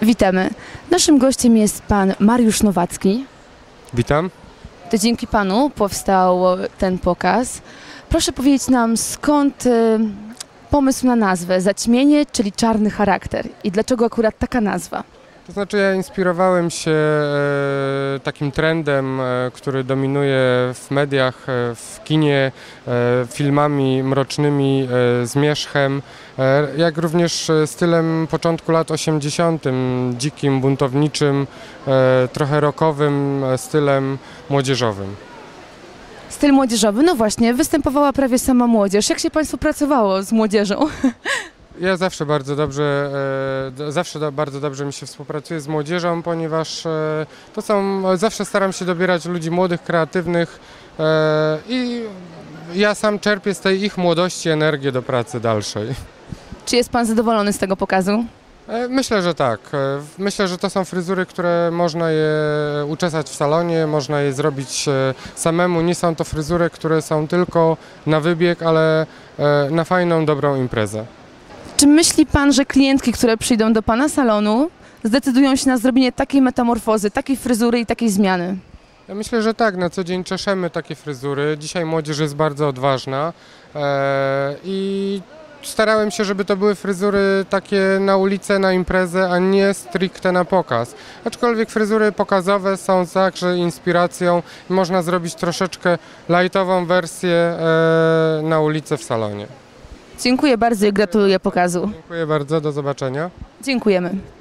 Witamy. Naszym gościem jest pan Mariusz Nowacki. Witam. To dzięki panu powstał ten pokaz. Proszę powiedzieć nam, skąd pomysł na nazwę Zaćmienie, czyli czarny charakter i dlaczego akurat taka nazwa? To znaczy ja inspirowałem się takim trendem, który dominuje w mediach, w kinie, filmami mrocznymi, zmierzchem, jak również stylem początku lat 80., dzikim, buntowniczym, trochę rockowym stylem młodzieżowym. Styl młodzieżowy, no właśnie, występowała prawie sama młodzież. Jak się państwu pracowało z młodzieżą? Ja zawsze bardzo dobrze mi się współpracuje z młodzieżą, ponieważ zawsze staram się dobierać ludzi młodych, kreatywnych i ja sam czerpię z tej ich młodości energię do pracy dalszej. Czy jest pan zadowolony z tego pokazu? Myślę, że tak. Myślę, że to są fryzury, które można je uczesać w salonie, można je zrobić samemu. Nie są to fryzury, które są tylko na wybieg, ale na fajną, dobrą imprezę. Czy myśli pan, że klientki, które przyjdą do pana salonu, zdecydują się na zrobienie takiej metamorfozy, takiej fryzury i takiej zmiany? Ja myślę, że tak. Na co dzień czeszemy takie fryzury. Dzisiaj młodzież jest bardzo odważna i starałem się, żeby to były fryzury takie na ulicę, na imprezę, a nie stricte na pokaz. Aczkolwiek fryzury pokazowe są także inspiracją i można zrobić troszeczkę lightową wersję na ulicę w salonie. Dziękuję bardzo i gratuluję pokazu. Dziękuję bardzo, do zobaczenia. Dziękujemy.